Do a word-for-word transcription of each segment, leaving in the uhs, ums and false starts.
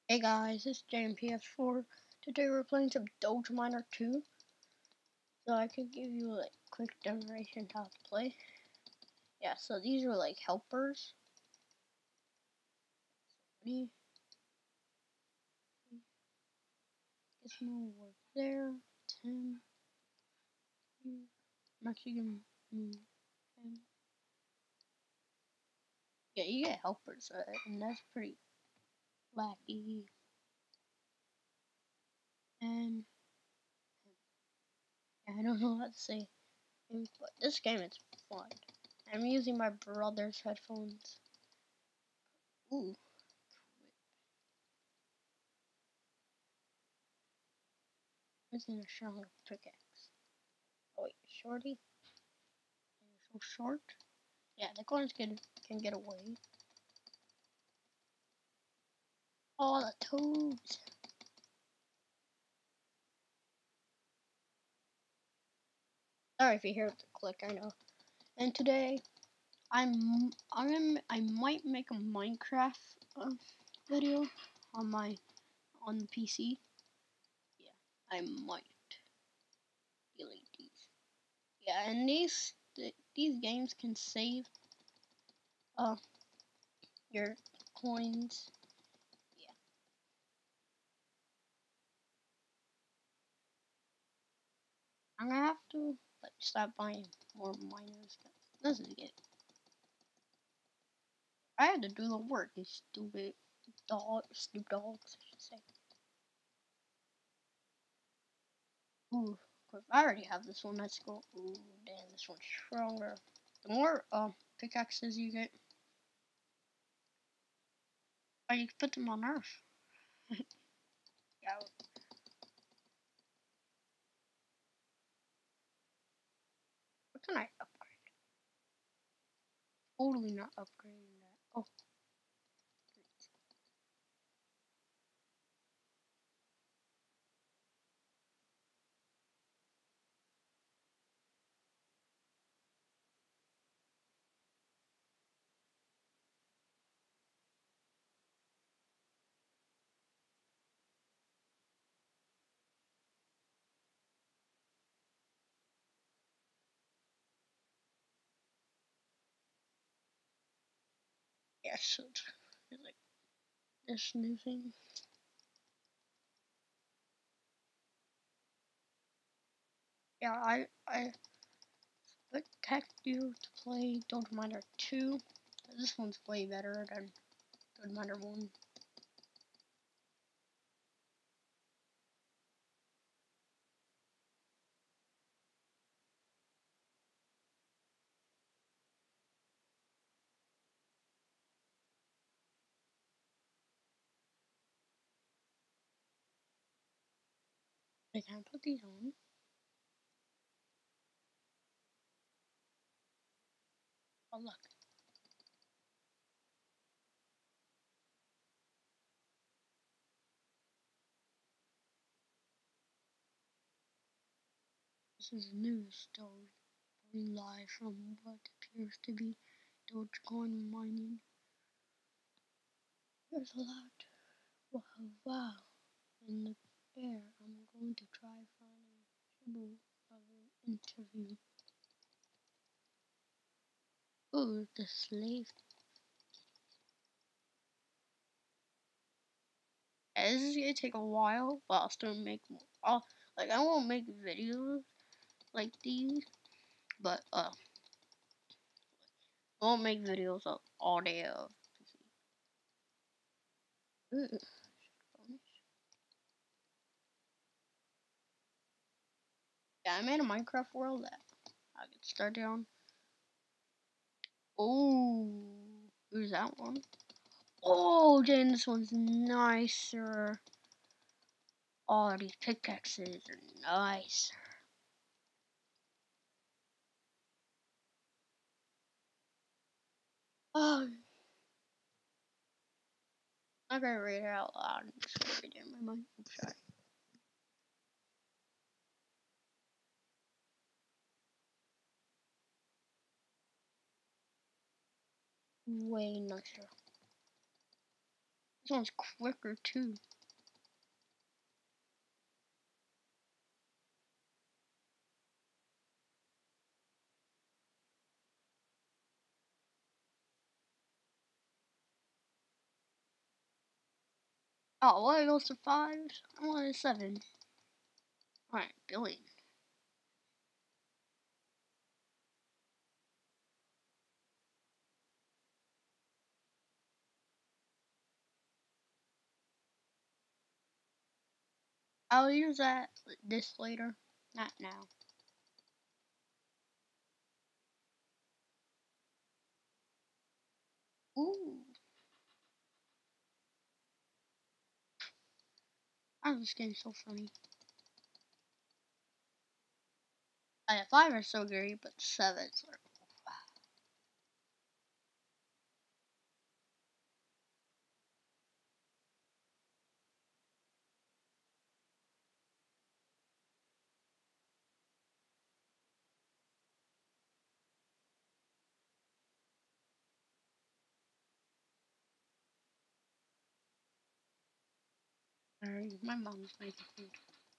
Hey guys, it's J M P S four. Today we're playing some Doge Miner two. So I could give you like quick demonstration how to play. Yeah, so these are like helpers. Me, Gizmo work there. Tim, you. I'm actually gonna move him. Yeah, you get helpers, uh, and that's pretty wacky. And yeah, I don't know what to say, but this game is fun. I'm using my brother's headphones. Ooh. Missing a stronger pickaxe. Oh wait, shorty? You're so short? Yeah, the coins can can get away. Oh, the toads! Sorry if you hear the click. I know. And today, I'm I'm I might make a Minecraft uh, video on my on the P C. Yeah, I might delete these. Yeah, and these th these games can save uh your coins. Yeah, I'm gonna have to like stop buying more miners. This is it. I had to do the work. These stupid dog, stupid dogs, I should say. Ooh, cause I already have this one. Let's go. Ooh, damn, this one's stronger. The more uh, pickaxes you get, oh, you can put them on Earth. Yeah. What can I upgrade? Totally not upgrading that. Oh, yes. So it's like this new thing. Yeah, I I expect you to play Don't Miner two. This one's way better than Don't Miner one. I can put these on. Oh look. This is news story coming live from what appears to be Dogecoin mining. There's a lot. Wow, wow. In the air, I'm going to try finding Shibu of an interview. Oh, the slave. Yeah, this is gonna take a while, but I'll still make more. I'll, like, I won't make videos like these, but, uh, I won't make videos of all day of. Ooh, yeah, I made a Minecraft world that I could start down. Oh, who's that one? Oh, dang, this one's nicer. Oh, these pickaxes are nice. Oh, I'm gonna read it out loud. I'm just gonna read it in my mind. I'm sorry. Way nicer. This one's quicker too. Oh, well, it goes to five. I wanted seven. Alright, billion. I'll use that this later, not now. Ooh. Oh, this game's so funny. I have five are so great, but sevens are. Sorry, my mom's making food.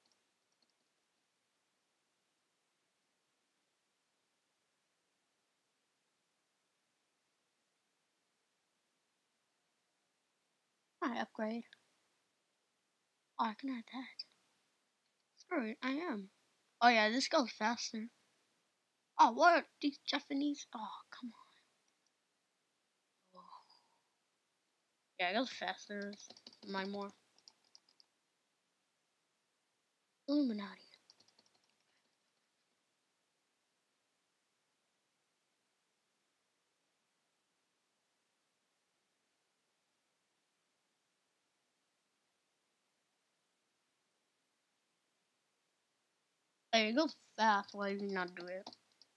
I upgrade. Oh, I can add that. Screw it, I am. Oh yeah, this goes faster. Oh, what are these Japanese? Oh, come on. Oh. Yeah, it goes faster. Mine more. Illuminati. Hey, it goes fast. Why did you not do it?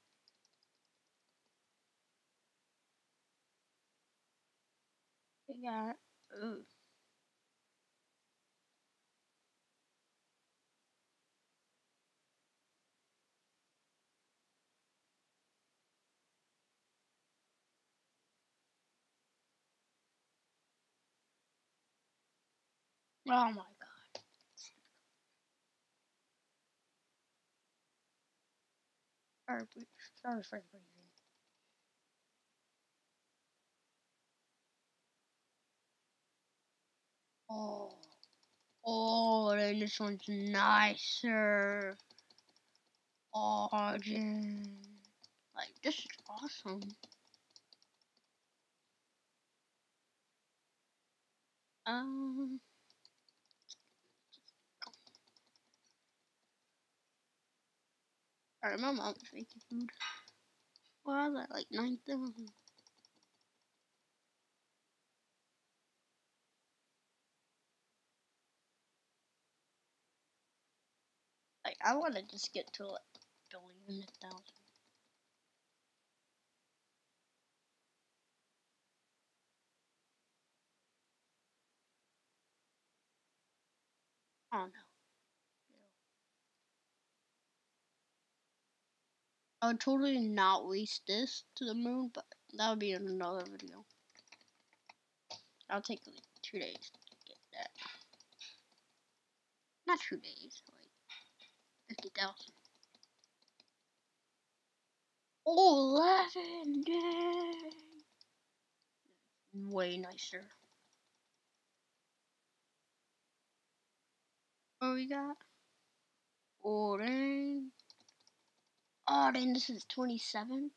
Yeah. Ooh. Oh my god. Sorry, please. Sorry for breathing. Oh. Oh, then this one's nicer. Oh, Jen. Like, this is awesome. Um. Alright, my mom's making food. What was that? Like nine thousand. Like, I want to just get to like a billion, a thousand. Oh no. I would totally not waste this to the moon, but that would be in another video. I'll take like two days to get that. Not two days, like fifty thousand. Oh, eleven! Yay! Way nicer. What we got? Oh, dang. Oh, dang, this is twenty-seven.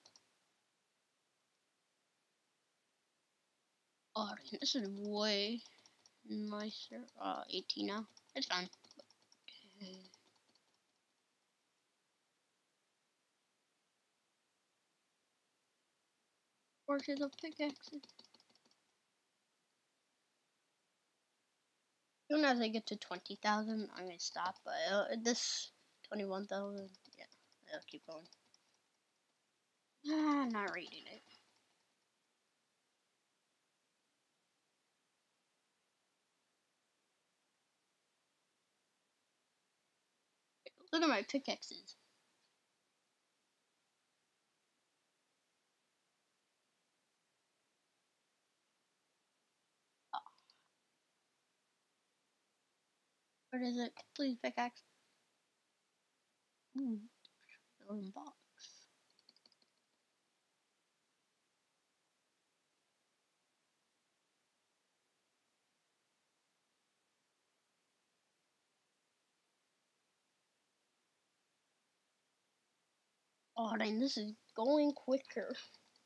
Oh, dang, this is way nicer. Uh, eighteen now. It's fine. Okay. Forces of pickaxes. As soon as I get to twenty thousand, I'm gonna stop. But uh, this twenty-one thousand, yeah, I'll keep going. Ah, I'm not reading it. Look at my pickaxes. What is it? Please pickaxe. Ooh, golden box. Oh dang, this is going quicker.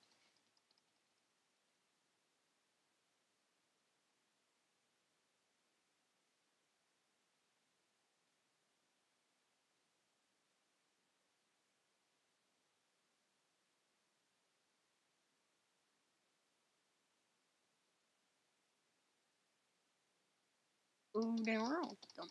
Ooh, dang, we're all done.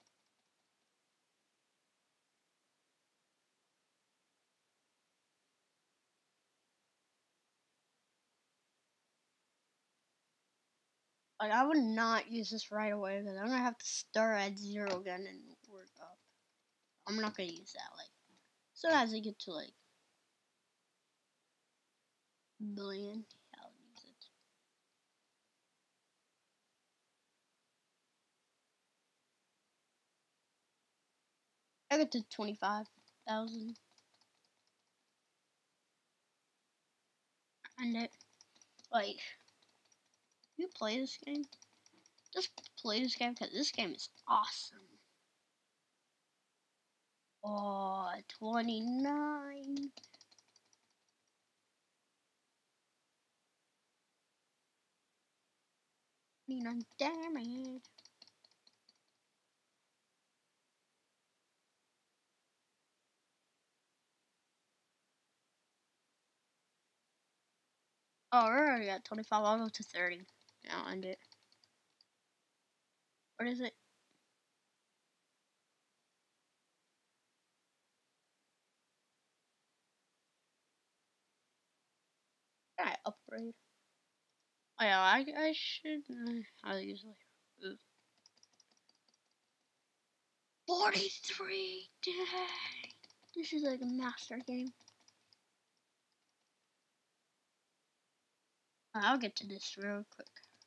Like, I would not use this right away because I'm gonna have to start at zero again and work up. I'm not gonna use that. Like, so as I get to like billion, I'll use it. I get to twenty-five thousand. And it, like, you play this game, just play this game because this game is awesome. Oh, twenty-nine. twenty-nine damage. Oh, we're already at twenty-five. I'll go to thirty. I'll end it. What is it? Can I upgrade? Oh yeah, I, I should. Uh, I usually. Ooh. forty-three. Dang. This is like a master game. I'll get to this real quick.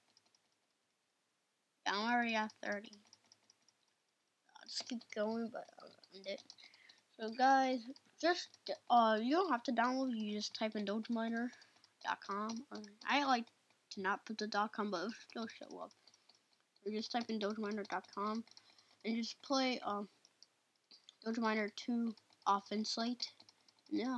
Yeah, I'm already at thirty. I'll just keep going, but I'll end it. So guys, just uh, you don't have to download. You just type in dojaminer dot com. I like to not put the .com, but it'll show up. You just type in dojaminer dot com and just play um Dojaminer two offense slate. Yeah.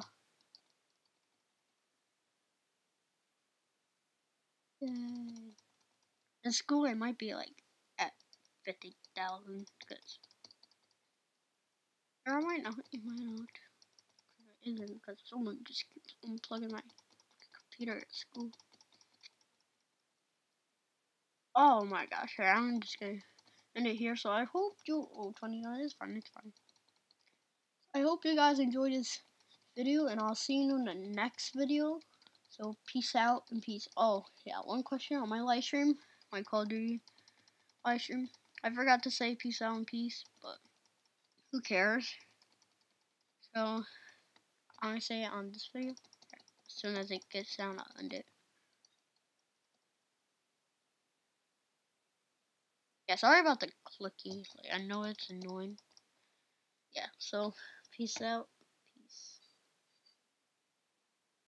Yay. The school it might be like at fifty thousand because or I might not. It might not. It isn't because someone just keeps unplugging my computer at school. Oh my gosh! Here, I'm just gonna end it here. So I hope you. Oh, twenty-nine is fine. It's fine. I hope you guys enjoyed this video, and I'll see you in the next video. So peace out and peace. Oh yeah, one question on my live stream, my Call of Duty live stream. I forgot to say peace out and peace, but who cares? So I'm gonna say it on this video. As soon as it gets down, I'll end it. Yeah, sorry about the clicky. Like, I know it's annoying. Yeah, so peace out.